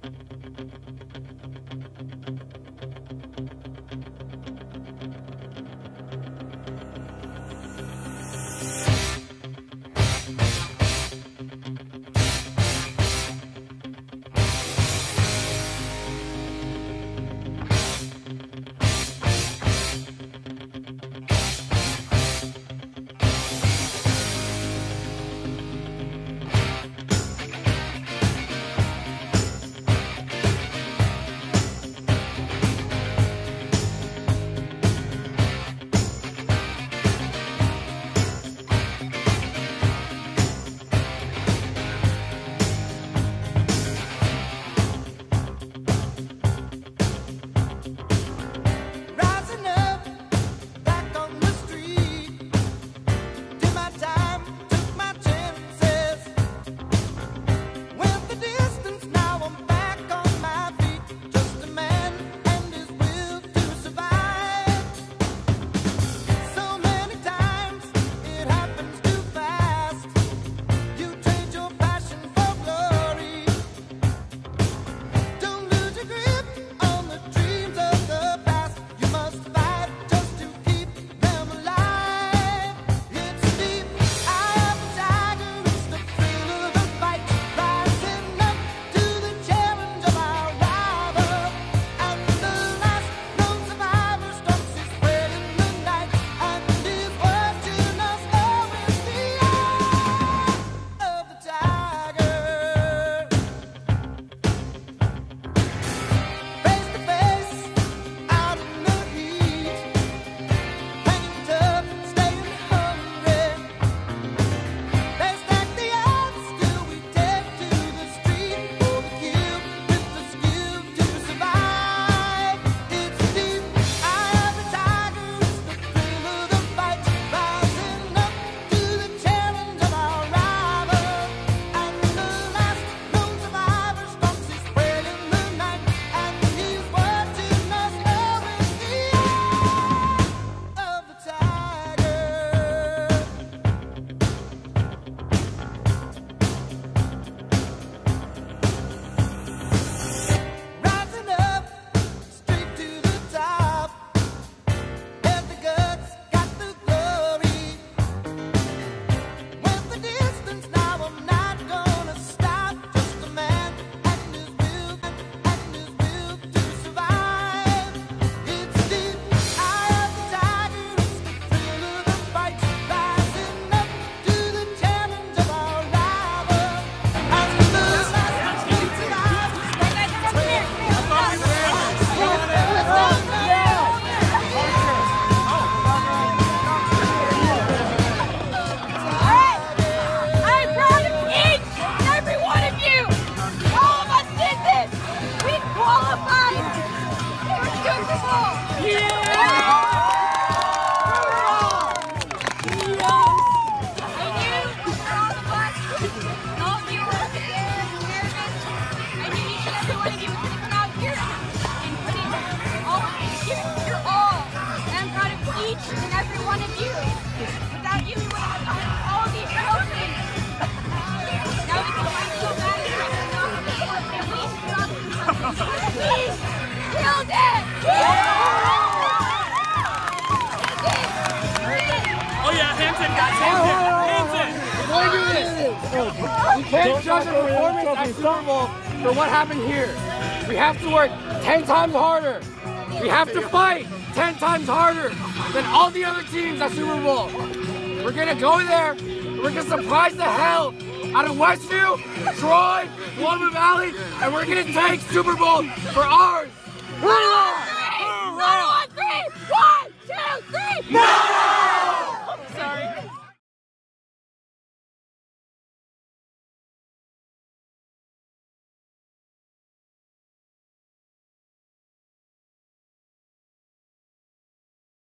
We can't judge a performance at Superbowl for what happened here. We have to work 10 times harder. We have to fight 10 times harder than all the other teams at Superbowl. We're gonna go there, we're gonna surprise the hell out of Westview, Troy, Paloma Valley, and we're gonna take Superbowl for ours. 1, 2, 3! 1, 2, 3! No!